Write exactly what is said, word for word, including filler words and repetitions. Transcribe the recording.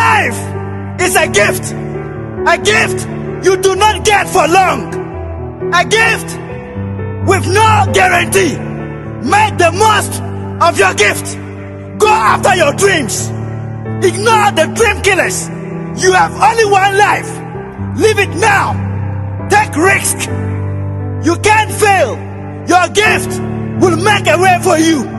Life is a gift. A gift you do not get for long. A gift with no guarantee. Make the most of your gift. Go after your dreams. Ignore the dream killers. You have only one life. Live it now. Take risk. You can't fail. Your gift will make a way for you.